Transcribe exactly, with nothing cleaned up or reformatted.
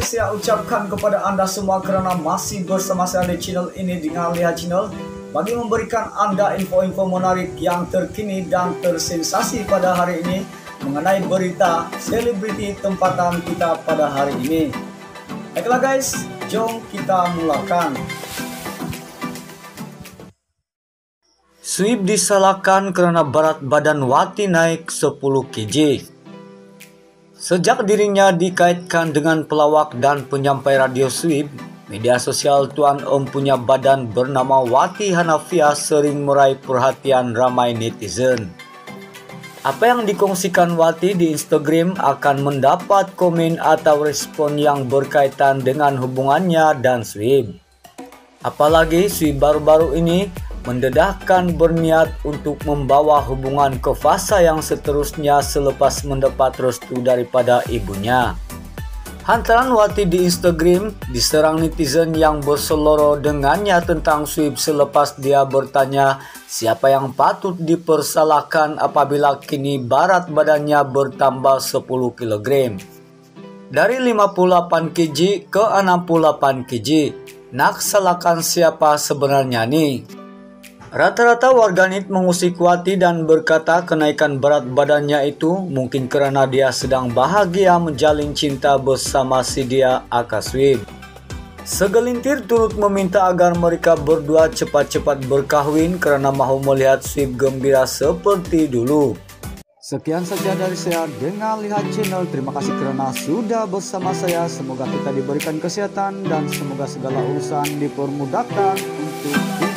saya ucapkan kepada Anda semua kerana masih bersama saya di channel ini dengan Lihat Channel bagi memberikan Anda info-info menarik yang terkini dan tersensasi pada hari ini mengenai berita selebriti tempatan kita pada hari ini. Baiklah guys, jom kita mulakan. Sweep disalahkan kerana berat badan Wati naik sepuluh kilogram. Sejak dirinya dikaitkan dengan pelawak dan penyampai radio Sweep, media sosial Tuan Om Punya Badan bernama Wati Hanafiah sering meraih perhatian ramai netizen. Apa yang dikongsikan Wati di Instagram akan mendapat komen atau respon yang berkaitan dengan hubungannya dan Sweep. Apalagi Sweep baru-baru ini mendedahkan berniat untuk membawa hubungan ke fasa yang seterusnya selepas mendapat restu daripada ibunya. Hantaran Wati di Instagram diserang netizen yang berseloroh dengannya tentang Sweep selepas dia bertanya siapa yang patut dipersalahkan apabila kini berat badannya bertambah sepuluh kilogram. Dari lima puluh delapan kilogram ke enam puluh delapan kilogram. Nak salahkan siapa sebenarnya nih? Rata-rata warganet mengusik Wati dan berkata kenaikan berat badannya itu mungkin kerana dia sedang bahagia menjalin cinta bersama si dia aka Sweep. Segelintir turut meminta agar mereka berdua cepat-cepat berkahwin kerana mahu melihat Sweep gembira seperti dulu. Sekian saja dari saya dengan Lihat Channel. Terima kasih kerana sudah bersama saya. Semoga kita diberikan kesehatan dan semoga segala urusan dipermudahkan untuk